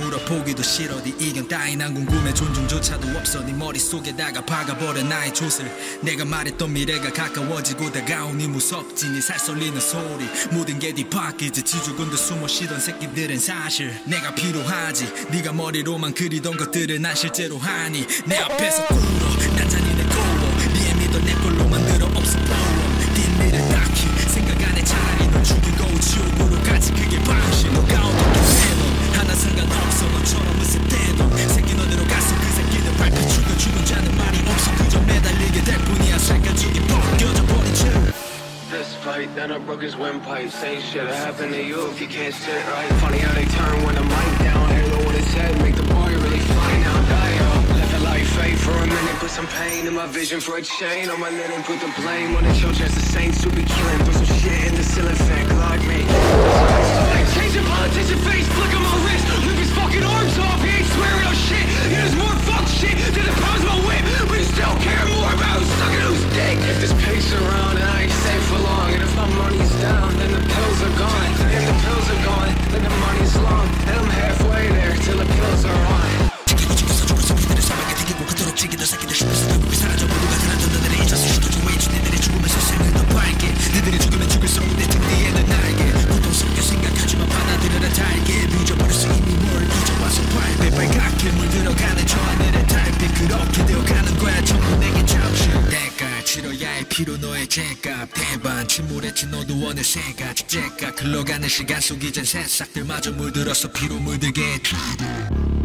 물어보기도 싫어. 네 의견 따위 난 궁금해. 존중조차도 없어. 네 머릿속에다가 박아버려 나의 돛을. 내가 말했던 미래가 가까워지고 다가오니 무섭지. 네 살 쏠리는 소리 모든 게 뒤바뀌지. 지죽은 듯 숨어 쉬던 새끼들은 사실 내가 필요하지. 네가 머리로만 그리던 것들을 난 실제로 하니. 내 앞에서 꿇어 난 잔인해 고워. 네 믿어 내 걸로 만들어 없어 보험. 뒷일을 딱히 생각 안해. 차라리 널 죽이고 지옥으로까지 그게 방식. 너가 어떻게 해도 하나 상관없어. 너처럼 으세 때도 새끼 너대로 가서 그 새끼는 발표 죽여 자는 말이 없어. 그저 매달리게 될 뿐이야. 살가죽이 벗겨져 버린 채. This fight, then I broke his windpipe. Same shit happened to you if you can't sit right. Funny how they turn when the mic down. Halo what it said, make the boy really fly now. Die up, left it like fate for a minute. Put some pain in my vision for a chain on my linen. Put the blame on the children, the saints to be killing. Throw some shit in the ceiling fan, glide me. Changing politician face, flick on my wrist. Rip his fucking arms off, he ain't swearing no shit. He does more fuck shit than the pounds of my whip. We still care more about who's sucking who's dick. If this pace around and I ain't safe for long, and if my money's down, then the pills are gone. If the pills are gone, then the money's long. And I'm halfway there till the pills are on. 니들이 죽으면 죽을수록 내 등 뒤에는 날개. 보통 섞여 생각하지만 받아들여라 달게. 늦어버렸어 이미 뭘 잊어봐서 발배. 빨갛게 물들어가는 저 하늘의 달빛. 그렇게 되어가는 거야 전부 내게 잠시. 대가 치러야 할 피로 너의 죄값. 대반 침몰했지 너도 어느새가. 축제가 흘러가는 시간 속 이젠 새싹들마저 물들어서 피로 물들게 해.